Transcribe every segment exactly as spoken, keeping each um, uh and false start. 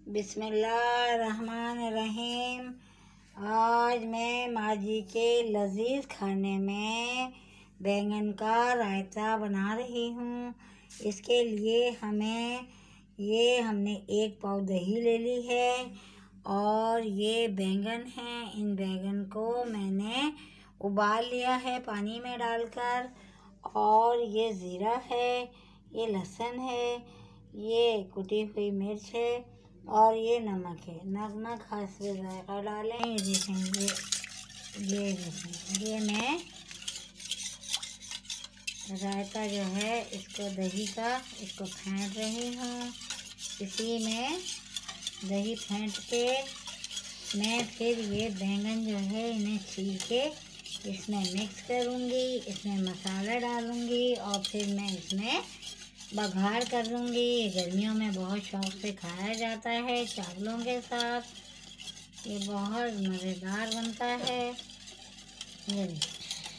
बिस्मिल्लाहिर्रहमानिर्रहीम। आज मैं माँ जी के लजीज खाने में बैंगन का रायता बना रही हूँ। इसके लिए हमें ये हमने एक पाव दही ले ली है और ये बैंगन हैं। इन बैंगन को मैंने उबाल लिया है पानी में डालकर। और ये ज़ीरा है, ये लहसुन है, ये कुटी हुई मिर्च है और ये नमक है। नमक हस्बे जायका डालें। ये देखें, ये ये देखें, ये मैं रायता जो है इसको दही का इसको फेंट रही हूँ। इसी में दही फेंट के मैं फिर ये बैंगन जो है इन्हें छील के इसमें मिक्स करूँगी। इसमें मसाला डालूँगी और फिर मैं इसमें बघार कर लूँगी। ये गर्मियों में बहुत शौक़ से खाया जाता है चावलों के साथ। ये बहुत मज़ेदार बनता है। ये देखें,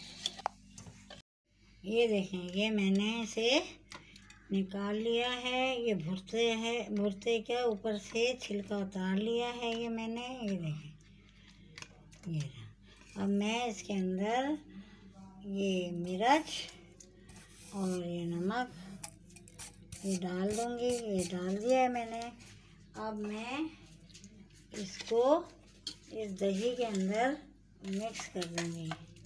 ये देखें, ये मैंने इसे निकाल लिया है। ये भुर्ते है, भुर्ते के ऊपर से छिलका उतार लिया है ये मैंने। ये देखें, ये अब मैं इसके अंदर ये मिर्च और ये नमक ये डाल दूँगी। ये डाल दिया है मैंने। अब मैं इसको इस दही के अंदर मिक्स कर दूँगी।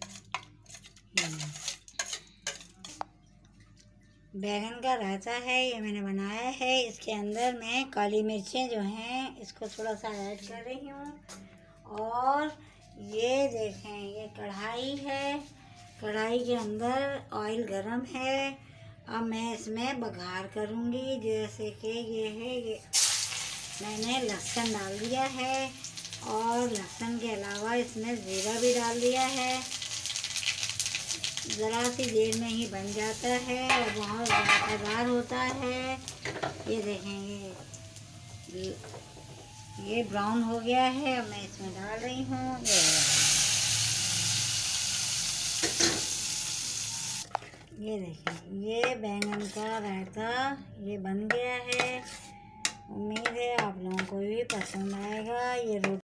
बैंगन का रायता है ये मैंने बनाया है। इसके अंदर मैं काली मिर्चें जो हैं इसको थोड़ा सा ऐड कर रही हूँ। और ये देखें, ये कढ़ाई है। कढ़ाई के अंदर ऑयल गरम है। अब मैं इसमें बघार करूँगी। जैसे कि ये है, ये मैंने लहसुन डाल दिया है और लहसुन के अलावा इसमें ज़ीरा भी डाल दिया है। ज़रा सी देर में ही बन जाता है और बहुत जायकेदार होता है। ये देखेंगे, ये ये ब्राउन हो गया है। अब मैं इसमें डाल रही हूँ। ये देखें, ये बैंगन का रायता ये बन गया है। उम्मीद है आप लोगों को भी पसंद आएगा। ये रोटी